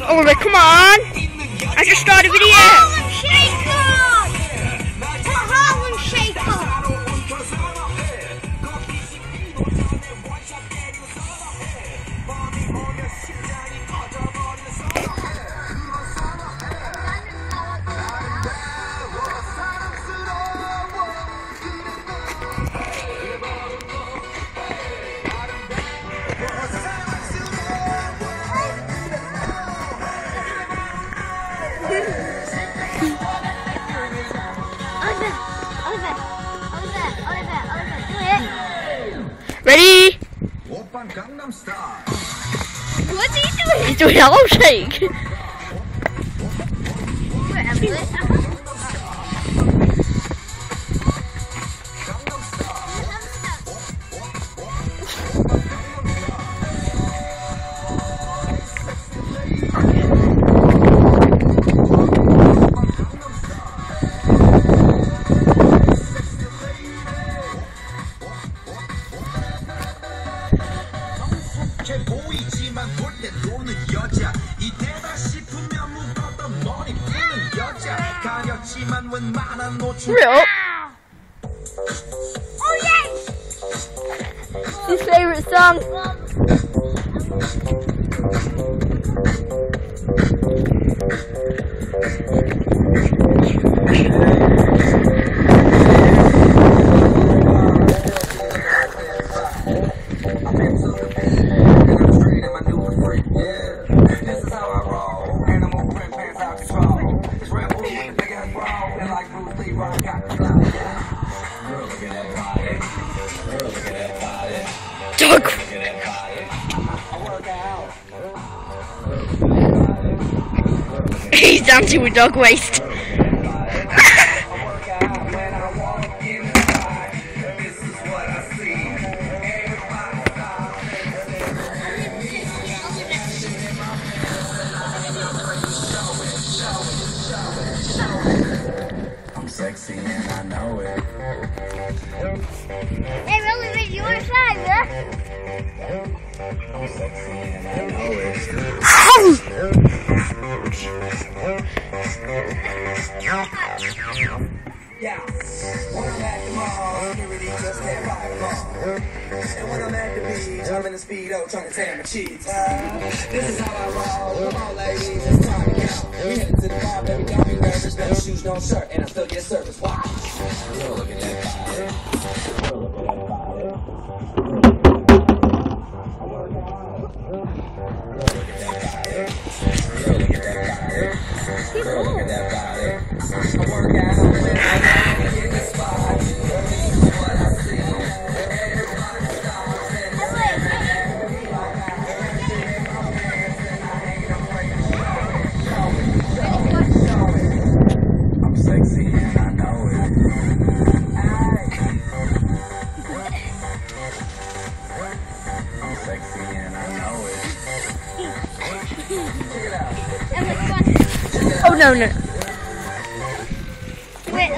Oliver, come on! I just started a video! Harlem Shaker! The Harlem Shaker! Ready? What's he doing? He's doing a Harlem Shake. Real? Oh yes! His favourite song. Dog. He's dancing with dog waste. I'm sexy and I know it. Hey, really, Rich, you want to try, huh? I'm sexy and I know it. Yeah, when I'm at the mall, security just can't buy them all. And when I'm at the beach, I'm in the speedo trying to tan my cheeks. This is how I roll. Come on, ladies, it's time to count. We headed to the bar, baby, don't be nervous. No shoes, no shirt, and I still get service. Wow. Look at that body. Look at that body. Look at that body. I work out when I get the spot. This is what I see. Everybody stops and I'm sexy and I know it. I'm sexy and I know it. Check it out. Oh no, no. Wait,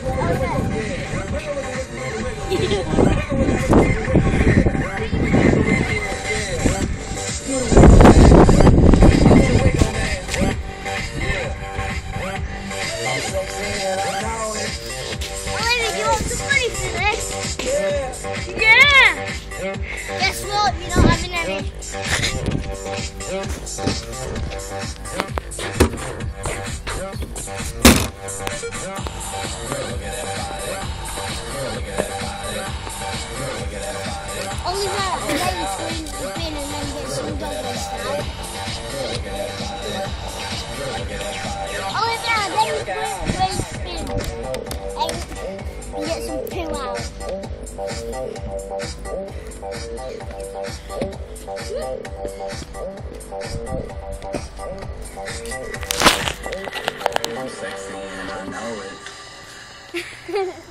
Olivia, do you want some money for this? Yeah! Guess what? You're not having any. Oliver, today is going to spin and then get some dog waste out. Oliver, then he's going to spin and get some poo out. I'm sexy and I know it.